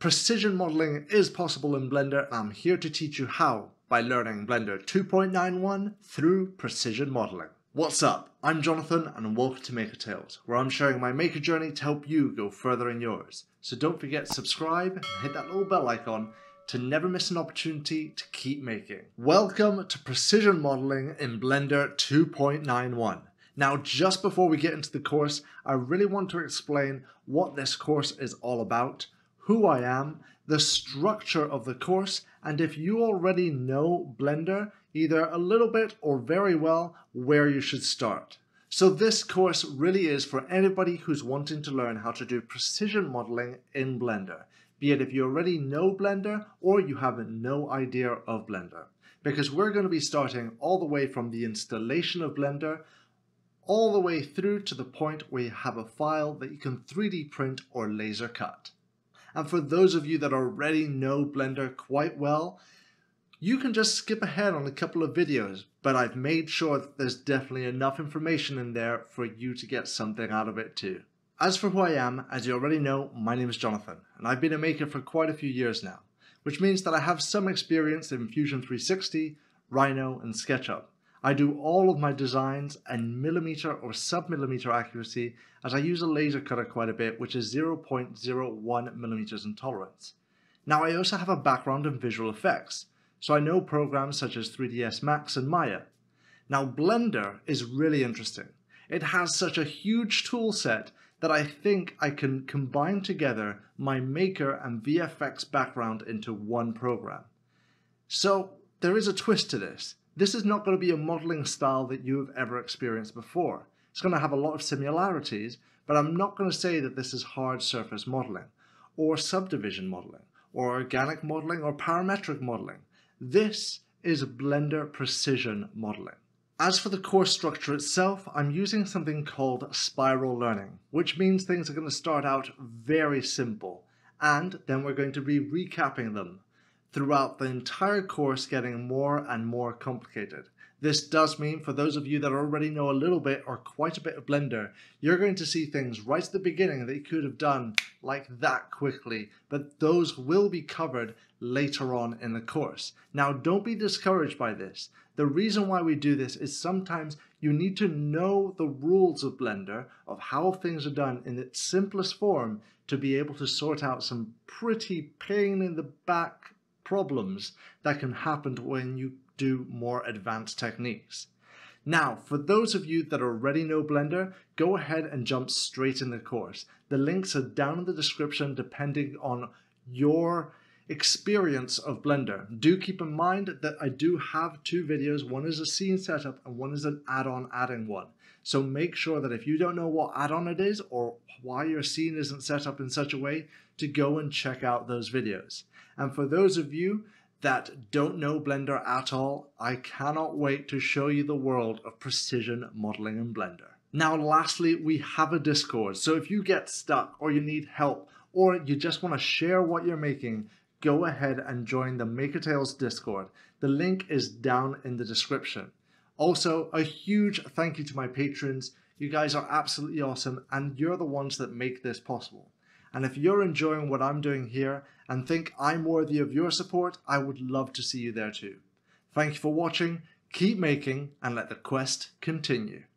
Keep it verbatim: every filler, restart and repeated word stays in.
Precision modeling is possible in Blender, and I'm here to teach you how by learning Blender two point nine one through precision modeling. What's up? I'm Jonathan and welcome to Maker Tales, where I'm sharing my maker journey to help you go further in yours. So don't forget to subscribe and hit that little bell icon to never miss an opportunity to keep making. Welcome to precision modeling in Blender two point nine one. Now, just before we get into the course, I really want to explain what this course is all about, who I am, the structure of the course, and if you already know Blender, either a little bit or very well, where you should start. So this course really is for anybody who's wanting to learn how to do precision modeling in Blender, be it if you already know Blender or you have no idea of Blender. Because we're going to be starting all the way from the installation of Blender all the way through to the point where you have a file that you can three D print or laser cut. And for those of you that already know Blender quite well, you can just skip ahead on a couple of videos, but I've made sure that there's definitely enough information in there for you to get something out of it too. As for who I am, as you already know, my name is Jonathan, and I've been a maker for quite a few years now, which means that I have some experience in Fusion three sixty, Rhino, and SketchUp. I do all of my designs in millimeter or sub-millimeter accuracy, as I use a laser cutter quite a bit, which is zero point zero one millimeters in tolerance. Now, I also have a background in visual effects, so I know programs such as three D S Max and Maya. Now, Blender is really interesting. It has such a huge tool set that I think I can combine together my Maker and V F X background into one program. So, there is a twist to this. This is not going to be a modeling style that you have ever experienced before. It's going to have a lot of similarities, but I'm not going to say that this is hard surface modeling, or subdivision modeling, or organic modeling, or parametric modeling. This is Blender precision modeling. As for the course structure itself, I'm using something called spiral learning, which means things are going to start out very simple, and then we're going to be recapping them throughout the entire course, getting more and more complicated. This does mean, for those of you that already know a little bit or quite a bit of Blender, you're going to see things right at the beginning that you could have done like that quickly, but those will be covered later on in the course. Now, don't be discouraged by this. The reason why we do this is sometimes you need to know the rules of Blender, of how things are done in its simplest form, to be able to sort out some pretty pain in the back problems that can happen when you do more advanced techniques. Now, for those of you that already know Blender, go ahead and jump straight in the course. The links are down in the description depending on your experience of Blender. Do keep in mind that I do have two videos. One is a scene setup and one is an add-on adding one. So make sure that if you don't know what add-on it is or why your scene isn't set up in such a way, to go and check out those videos. And for those of you that don't know Blender at all, I cannot wait to show you the world of precision modeling in Blender. Now, lastly, we have a Discord. So if you get stuck or you need help or you just want to share what you're making, go ahead and join the Maker Tales Discord. The link is down in the description. Also, a huge thank you to my patrons. You guys are absolutely awesome, and you're the ones that make this possible. And if you're enjoying what I'm doing here and think I'm worthy of your support, I would love to see you there too. Thank you for watching, keep making, and let the quest continue.